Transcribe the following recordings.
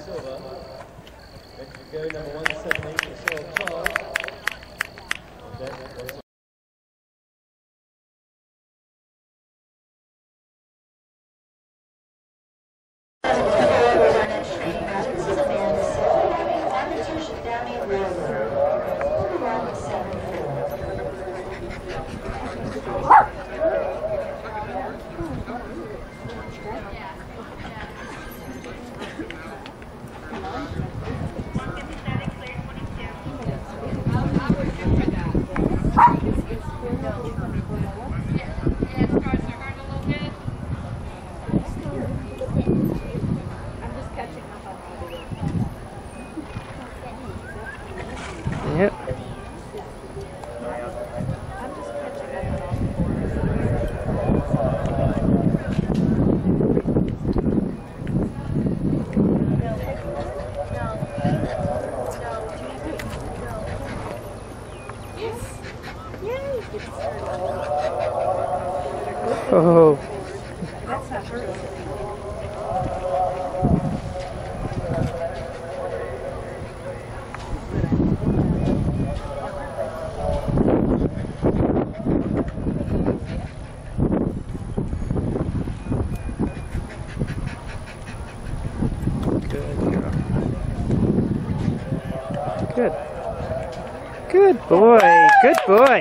Silver. Ready to go, number 178, Michelle Charles. Yep. Oh. That's not her. Good. Good boy. Good boy.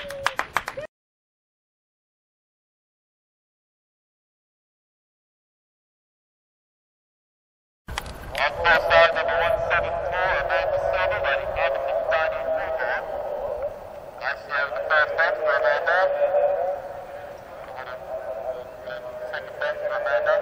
On far side, number 174, Amanda Silver, ready, Everton Dining Room. Nicely over the first fence for Amanda. Second fence for Amanda.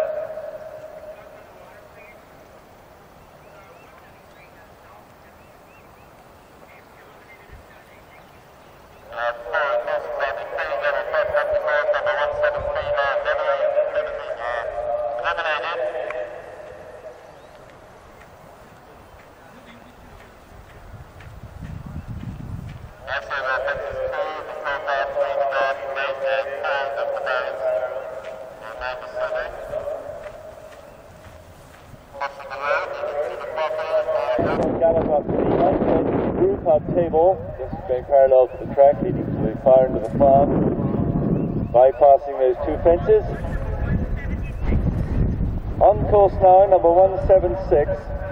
Table, just going parallel to the track leading to the far end of the farm, bypassing those two fences. On course now, number 176.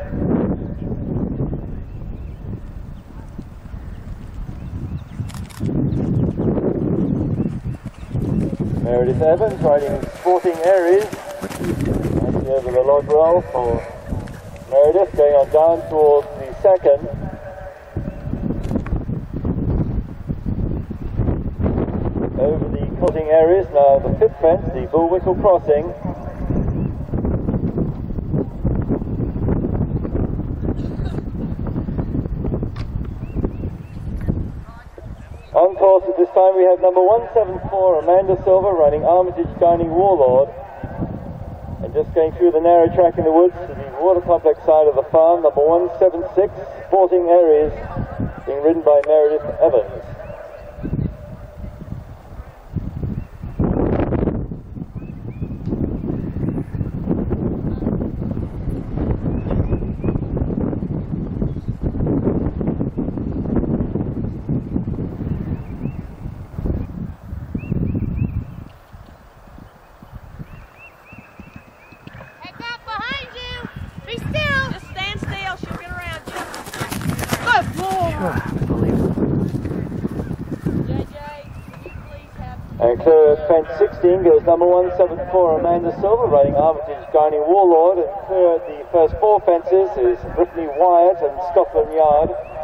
Meredith Evans riding Sporting Aries, nicely over the log roll for Meredith, going on down towards the second. Over the crossing areas, now the fifth fence, the Bullwhistle crossing. On course at this time we have number 174, Amanda Silver, riding Armitage Dining Warlord. And just going through the narrow track in the woods to the water complex side of the farm, number 176, Sporting Aries, being ridden by Meredith Evans. And clear at fence 16 goes number 174, Amanda Silver, riding Armitage Dining Warlord. And clear at the first four fences is Brittany Wyatt and Scotland Yard.